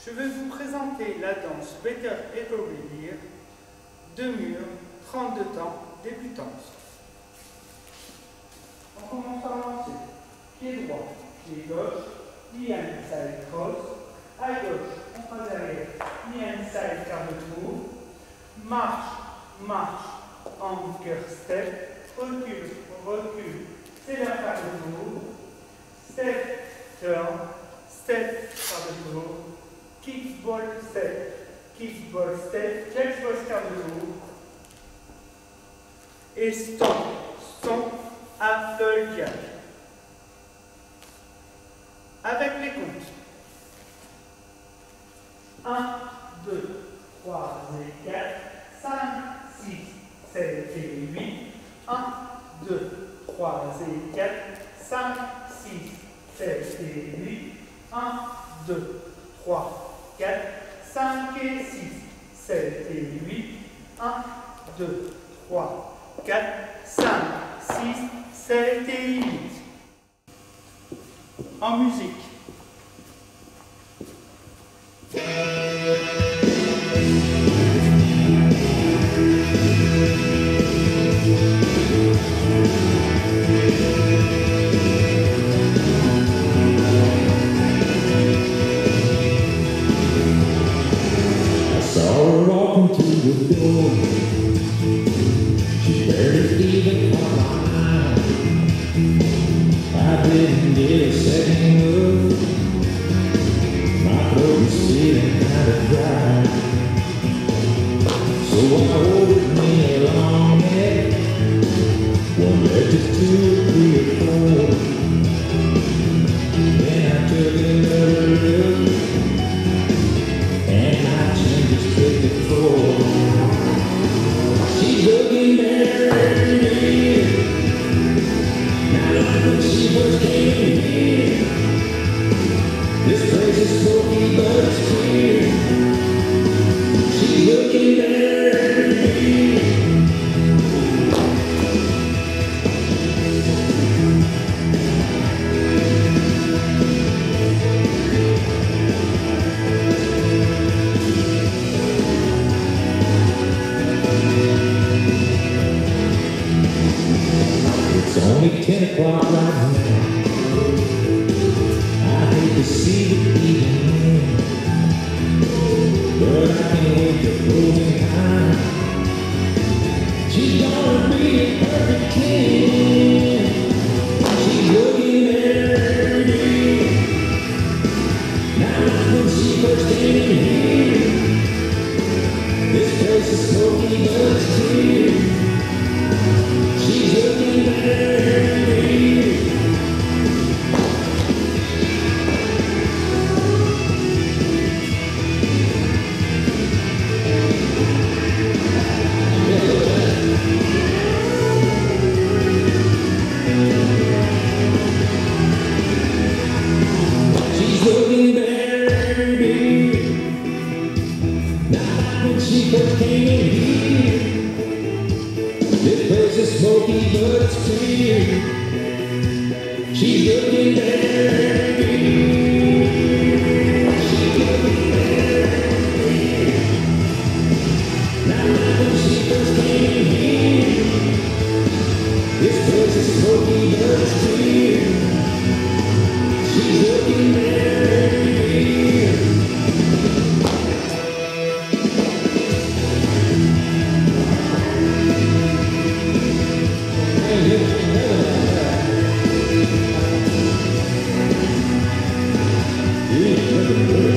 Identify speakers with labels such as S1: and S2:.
S1: Je vais vous présenter la danse Better Over Here de Mur, 32 temps, débutante. On commence par lancer. Pied droit, pied gauche, knee and side cross. À gauche, on passe derrière, knee and side quart de tour. Marche, marche, anchor step. Recule, recule, c'est la quart de tour. Step, turn, step, quart de tour. Kickball step, catchball quart de tour. Et stomp, stomp, apple jack. Avec les comptes. 1, 2, 3 et 4, 5, 6, 7 et 8. 1, 2, 3 et 4, 5, 6, 7 et 8. 1, 2, 3, 4, 5 et 6, 7 et 8. 1, 2, 3, 4, 5, 6, 7 et 8. En musique.
S2: Yeah.